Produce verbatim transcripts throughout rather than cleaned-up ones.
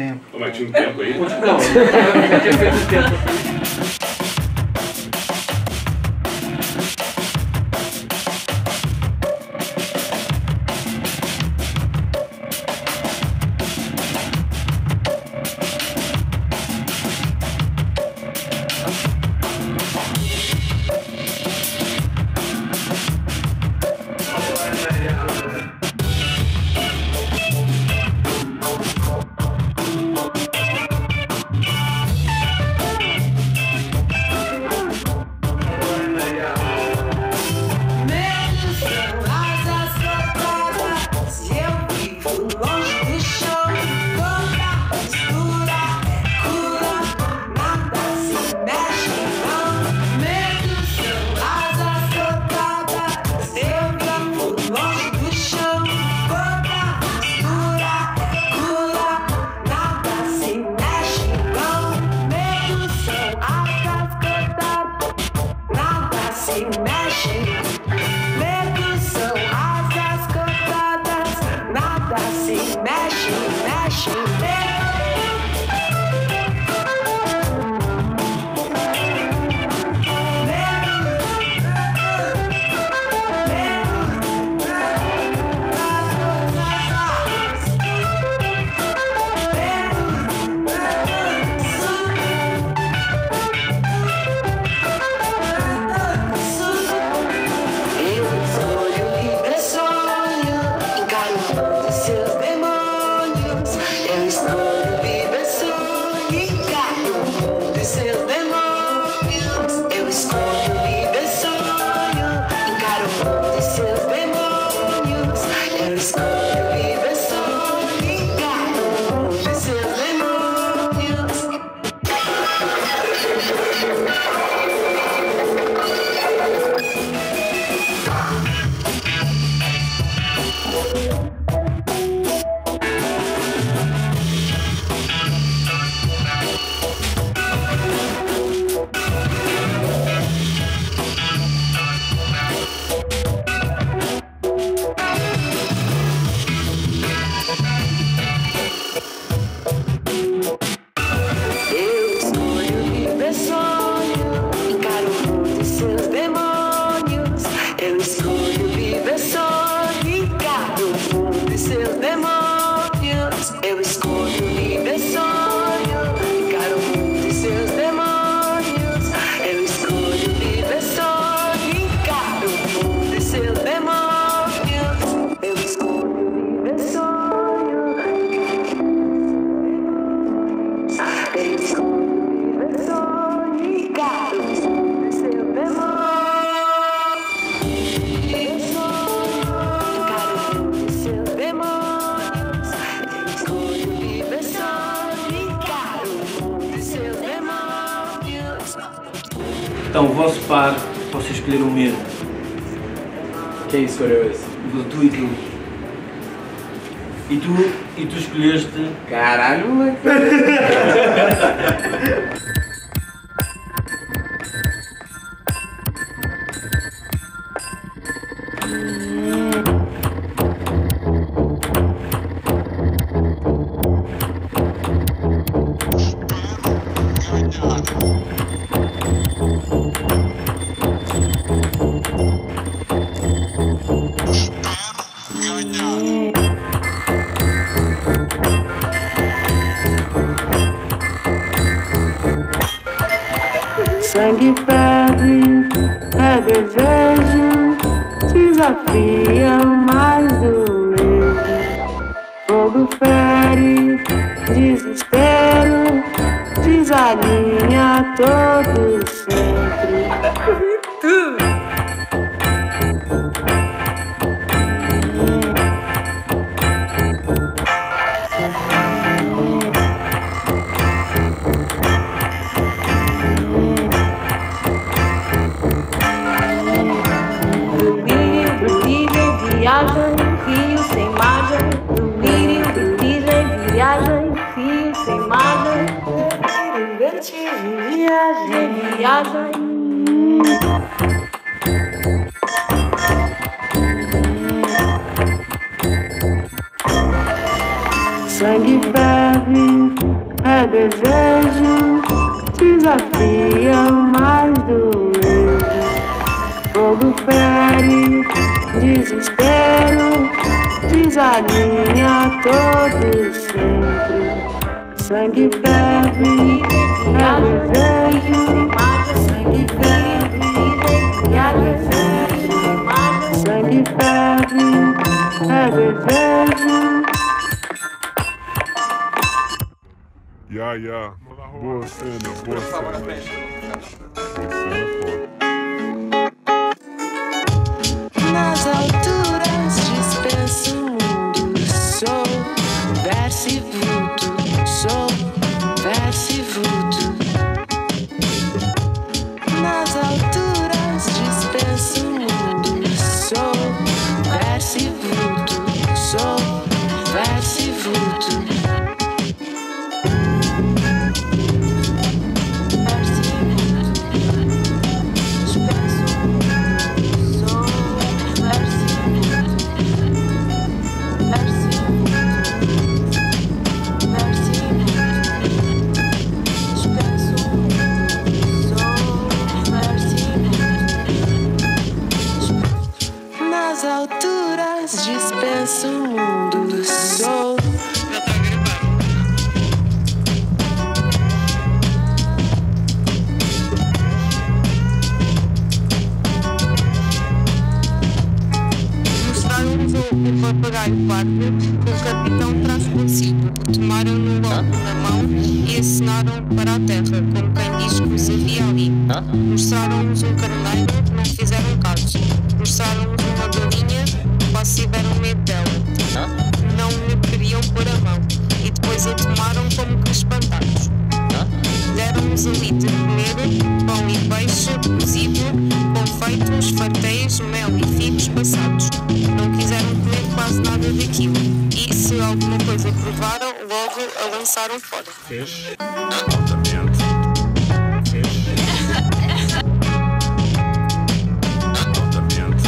tempo. Ô, mas tinha um tempo aí? Não, já tinha feito o tempo. Então, o vosso par, vocês escolheram o mesmo. Quem escolheu esse? Tu e tu. E tu, e tu escolheste... Caralho, moleque! Sangue ferve, é desejo, desafia mais do mesmo. Fogo fere, desespero, desalinha todo sempre. Viagem, fio sem margem, no lírio vertigem, viagem, fio sem margem, vertigem, viagem, viagem. Sangue ferve, é desejo, desafia o mais doente. Fogo fere, desespero, desalinha todo sempre. Sangue ferve, é desejo, sangue ferve, é desejo, sangue ferve, é desejo. Ya, ya, boa cena, boa cena. Boa cena, pô. Nas alturas dispenso o mundo. Sou verso e vulto. Sou verso e vulto. Nas alturas dispenso o mundo. Sou verso e vulto. Sou verso e vulto. Nas alturas dispenso o mundo. Sou Mostraram-nos o papagaio pardo com o capitão traz consigo. Tomaram-no logo na mão e acenaram para a terra, como quem diz que os havia ali. Mostraram-nos um carneiro, não fizeram caso. Mostraram-nos uma galinha, quase tiveram medo dela. Não lhe queriam pôr a mão e depois a tomaram como que espantados. Deram-nos ali de comer pão e peixe cozido, confeitos, fartéis, mel e figos passados. Não quiseram comer quase nada daquilo e, se alguma coisa provaram, logo a lançaram fora. Fez? Altamente. Fez? Altamente.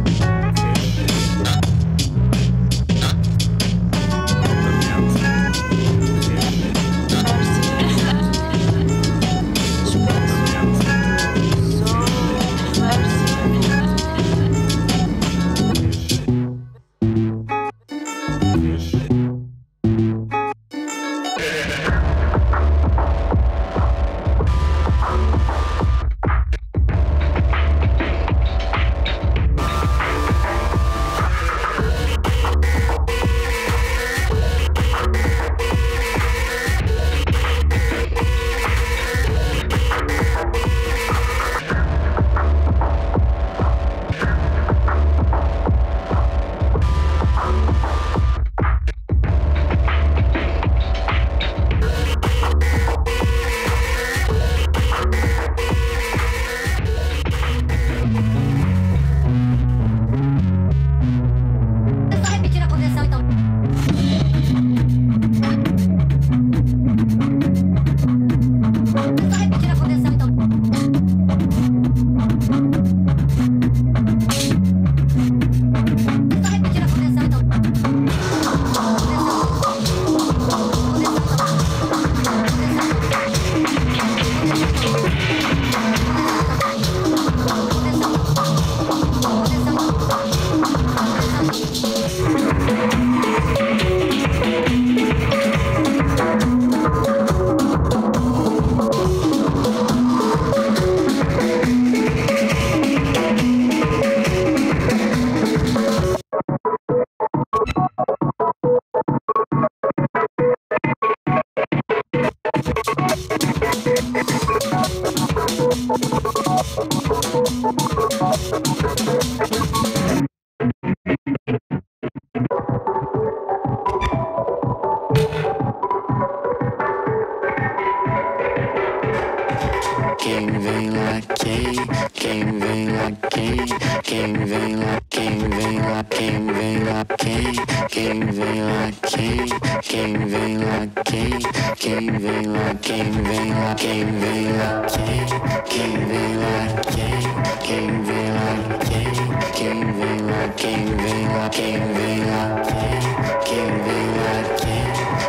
Quem vem lá, quem, quem vem lá, quem, quem vem lá, quem vem lá, quem vem lá, quem, quem vem lá, quem, quem vem lá, quem, quem vem lá, quem vem lá, quem vem lá, quem, quem vem lá, quem, quem vem lá, quem, quem vem lá, quem vem lá, quem vem lá, quem, quem vem lá, quem,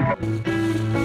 Thank